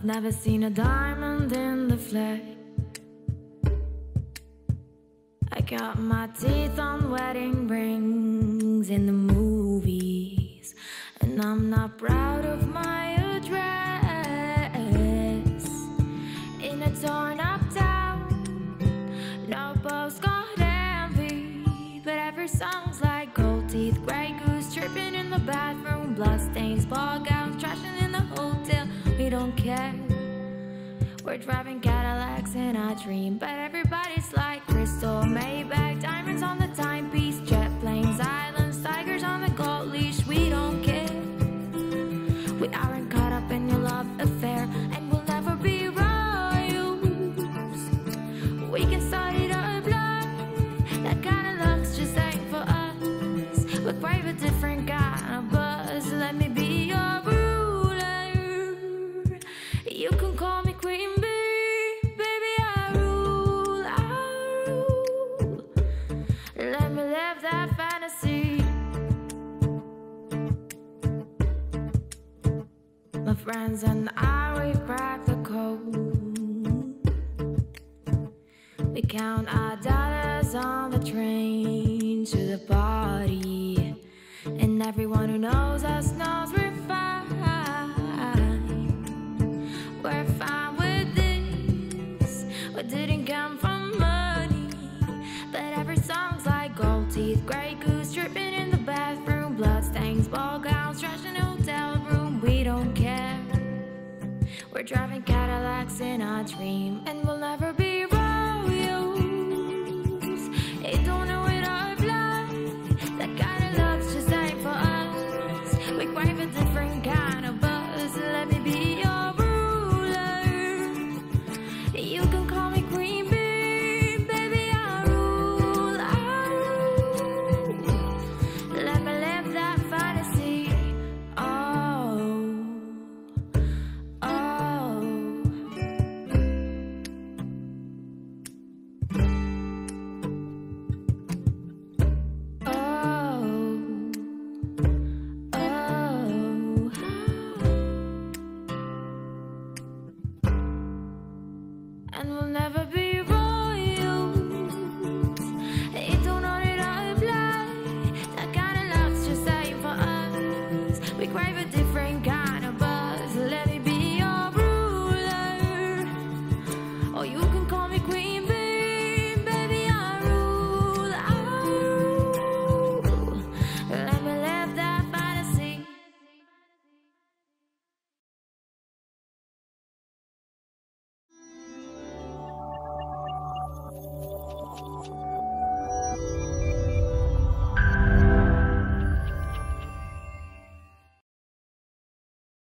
I've never seen a diamond in the flesh. I got my teeth on wedding rings in the movies, and I'm not proud of my address. In a torn up town, no postcard envy, but every song's like gold teeth, grey goose tripping in the bathroom, bloodstains, ball gowns, trashing in the hotel. We don't care. We're driving Cadillacs in our dream, but everybody's like crystal, Maybach, diamonds on the timepiece, jet planes, islands, tigers on the gold leash. We don't care. We aren't caught up in your love affair, and we'll never be royals. We can start it our blood. That kind of luck's just ain't for us. We crave a different kind of buzz. Let me be your ruler. You can call me Queen Bee, baby, I rule, I rule. Let me live that fantasy. My friends and I, we crack the code. We count our dollars on the train to the party, and everyone who knows us knows we're fine. We're fine with this. We didn't come from money, but every song's like gold teeth, grey goose dripping in the bathroom, bloodstains, ball gowns, trash in a hotel room. We don't care. We're driving Cadillacs in our dream, and we'll never be royals. They don't know it our blood. That kind of love's just ain't for us. We crave a different kind of buzz. Let me be your ruler. You can call me Queen Bee, baby, I rule, I rule. Let me live that fantasy. Oh, oh. And we'll never be